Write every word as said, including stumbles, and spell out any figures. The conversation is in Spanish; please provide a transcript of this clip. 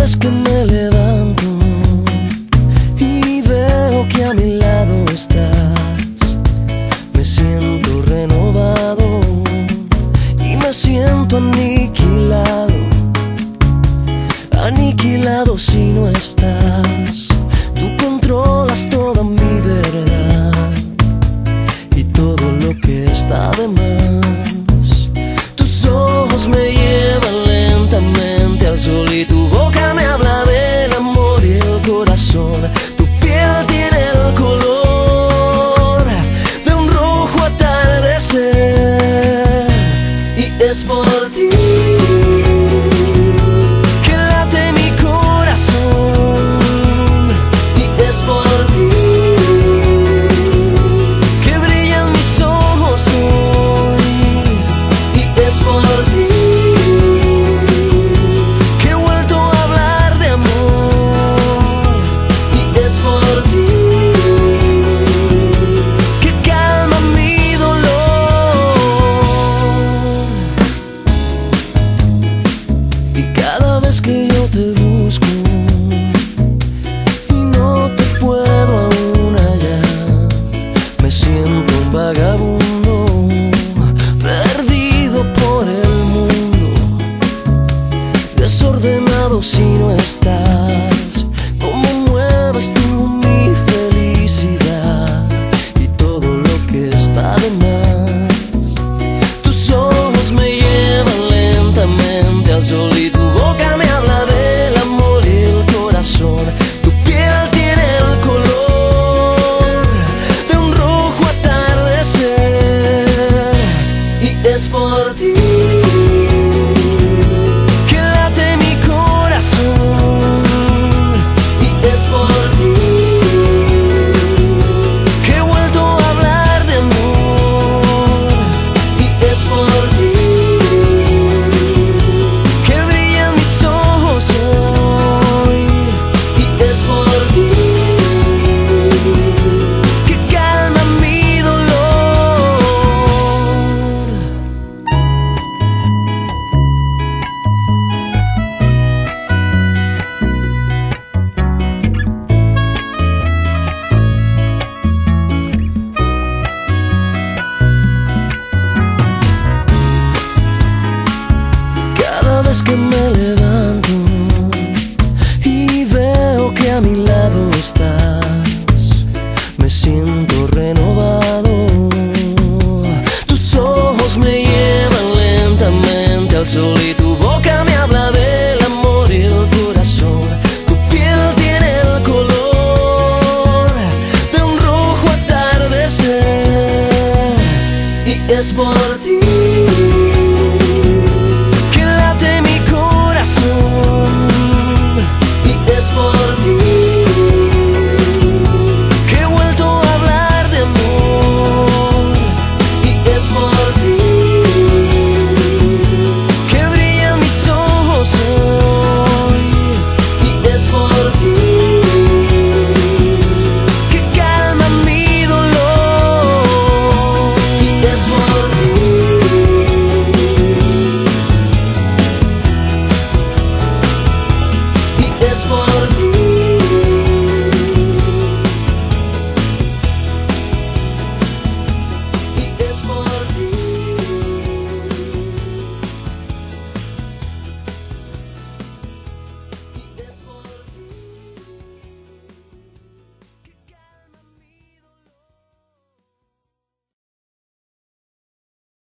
vez que me levanto y veo que a mi lado estás, me siento renovado y me siento aniquilado, aniquilado si no estás. Tú controlas toda mi verdad y todo lo que está de más. Tus ojos me llevan lentamente al sol y tu boca me habla del amor y el corazón. Tu piel tiene el color de un rojo atardecer y es por ti.